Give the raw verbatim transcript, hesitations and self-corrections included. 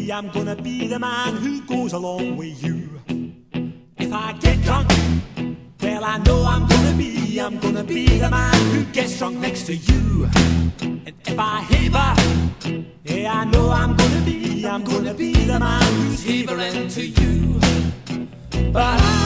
be, I'm gonna be the man who goes along with you. If I get drunk, well I know I'm gonna be, I'm gonna be the man who gets drunk next to you. And if I haver, yeah I know I'm gonna be, I'm gonna be the man who's havering to you. But I